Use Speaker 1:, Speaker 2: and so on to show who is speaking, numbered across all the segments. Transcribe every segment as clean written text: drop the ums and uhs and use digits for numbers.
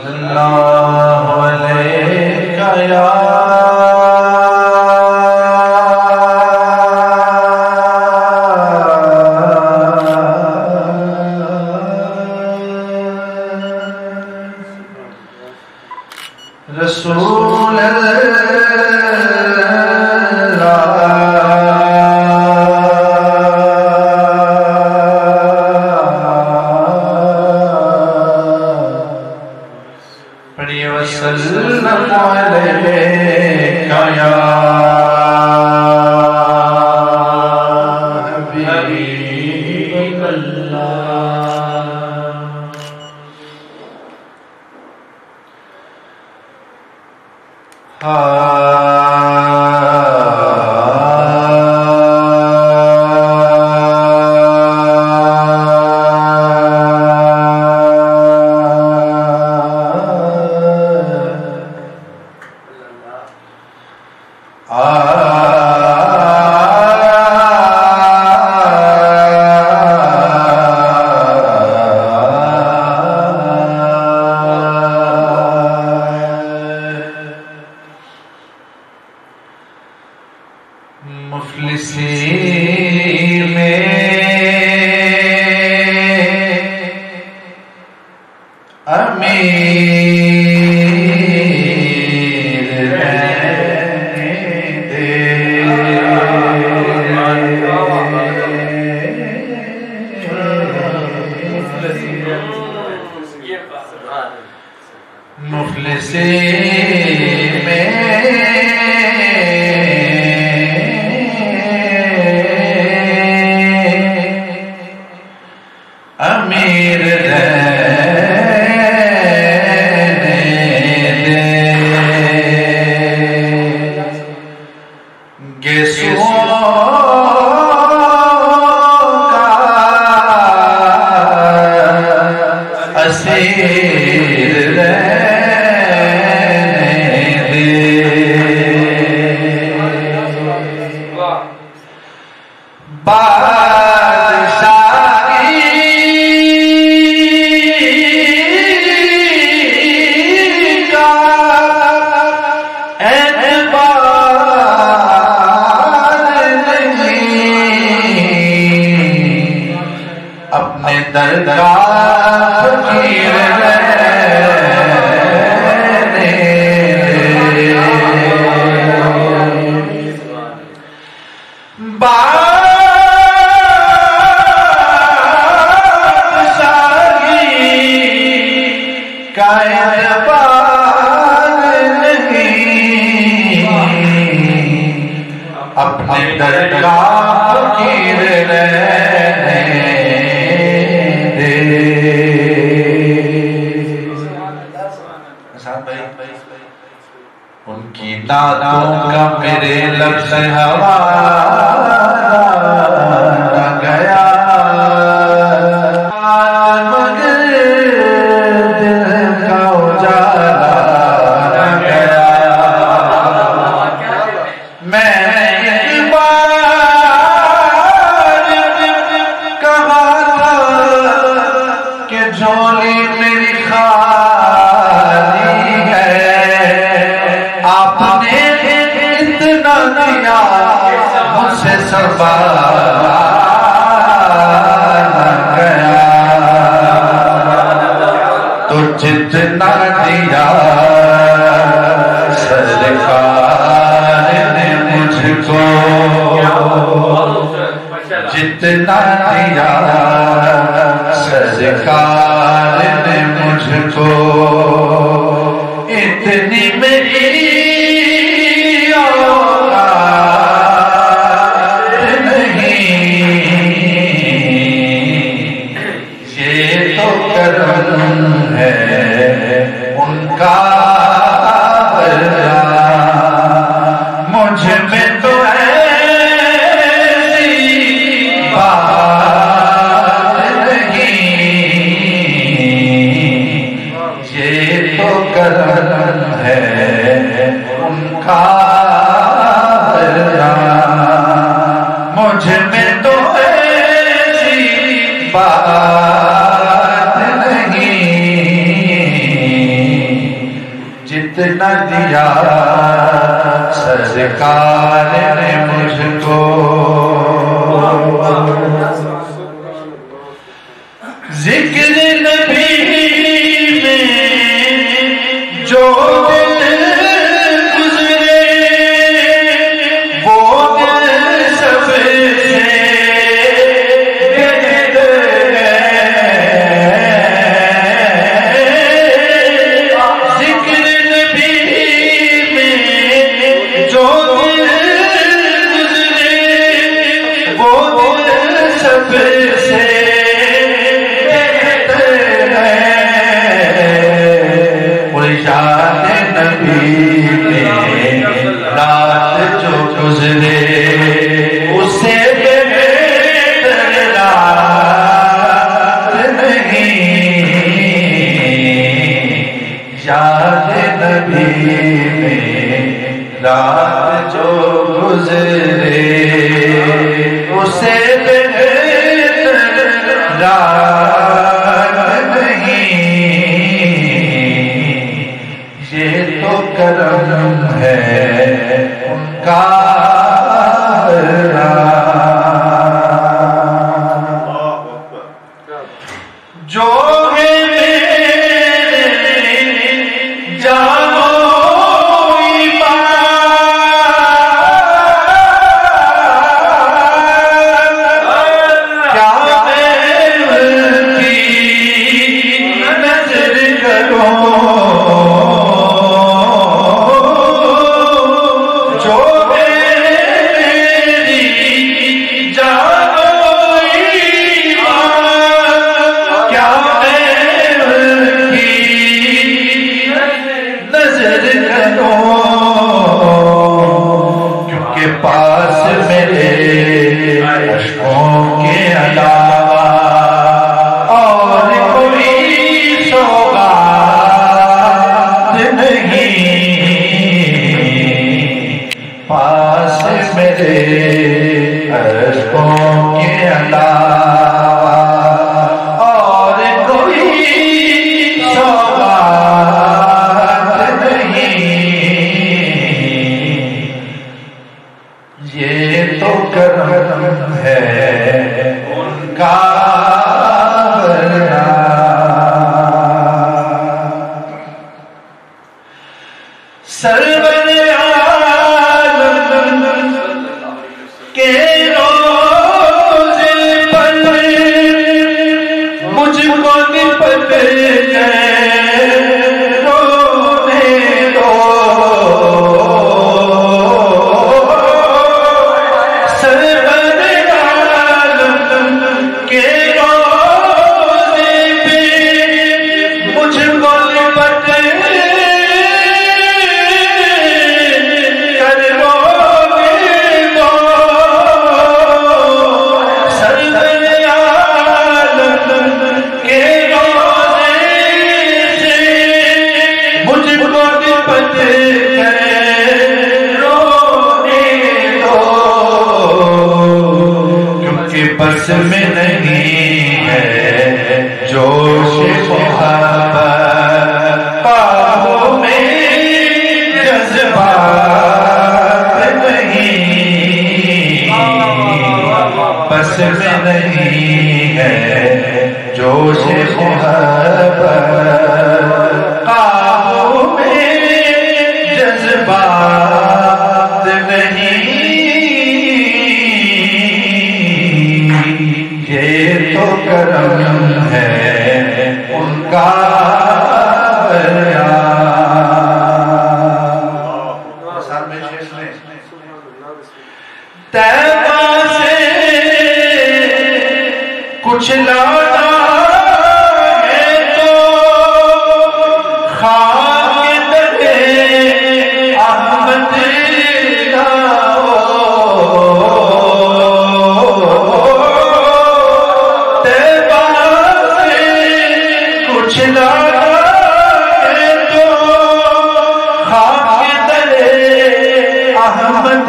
Speaker 1: اللہ علیہ یا رسول وسلم علیک یا حبیب اللہ مفلسی میں امیر مفلسی میں امیر درگاہ فقیر بادشاہی کا اعتبار نہیں اپنے درگاہ فقیر ان کی نعتوں کا میرے لب سے حوالہ گیا مگر دل کا اجالا نہ گیا میں ایک بار کہا تھا کہ جھولی میری خالی ہے آپ نے اتنا دیا مجھ سے سوال نہ گیا تو جتنا دیا سرکار نے مجھ کو جتنا دیا سرکار نے مجھ کو اتنی میری اوقات نہیں یہ تو کرم ہے ان کا مجھ میں تو ایسی بات نہیں یہ تو کرم ہے ان کا مجھ میں تو ایسی بات نہیں جتنا دیا سرکار نے مجھ کو، ذکر نبی میں جو دل گزرے وہ دل سب سے بہتر ہے، ذکر نبی میں جو دل گزرے وہ دل سب سے یاد نبی میں رات جو گزرے اس سے بہتر رات نہیں، یاد نبی میں رات جو گزرے اس سے بہتر رات نہیں، یہ تو کرم ہے ان کا جو ہے میرے جانو ایمان، کیا میں ان کی نظر کروں، پاس میرے اشکوں کے علاوہ اور کوئی سوغات نہیں، پاس میرے اشکوں کے علاوہ اور کوئی سوغات نہیں، یہ تو کرم ہے ان کا سرور عالم کے روزے پر مجھ کو نپٹ گئے رونے دو، بس میں نہیں ہے جوش محبت، قابو میں جذبات نہیں، بس میں نہیں ہے جوش محبت، قابو میں جذبات نہیں، یہ تو کرم ہے ان کا طیبہ سے کچھ لانا ہے تو خاک درے احمد لاؤ، طیبہ سے کچھ لانا ہے تو خاک درے احمد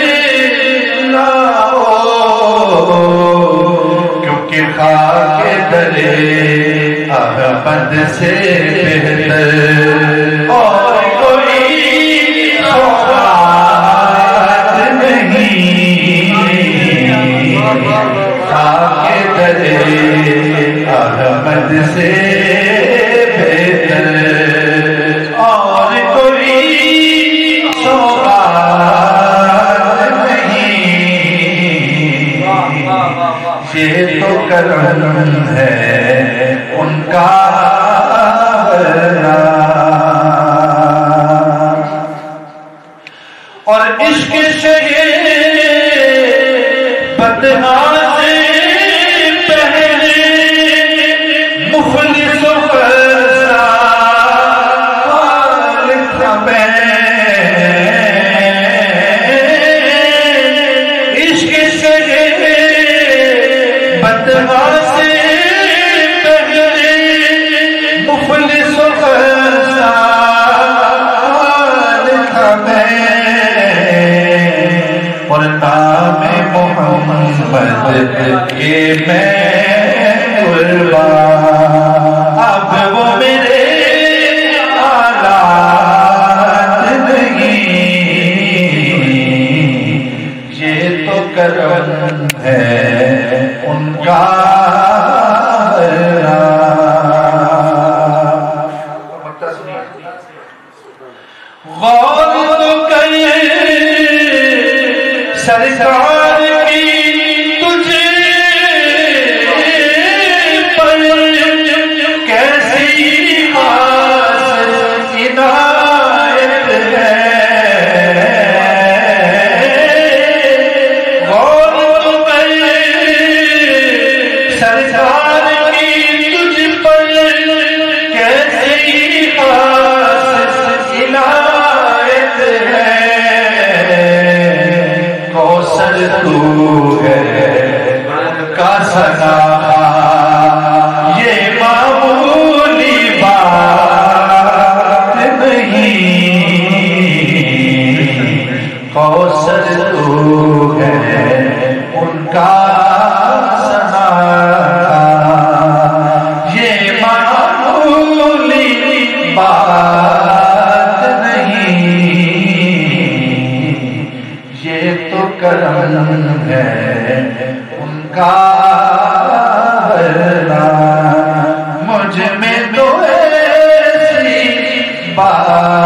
Speaker 1: کیونکہ خاک درے احمد سے بہتر اور کوئی کرم ہے ان کا اور عشق سے بدہا سے پہلے مخلص و خلصا والد میں عشق سے بدہا سے پہلے مخلص و خلصا والد میں اور نام محمد کے میں قربان اب وہ میرے آلات نہیں یہ تو کرم ہے ان کا غور تو کریے سرکار کی تجھے پر کیسی خاص عنایت ہے غور تو کریے سرکار کی تجھ پر کیسی خاص عنایت ہے تو ہے کا سنا یہ معمولی بات نہیں کوثر تو ہے ان کا سنا یہ معمولی بات نہیں یہ تو کرم ہے ان کا مجھ میں تو ایسی بات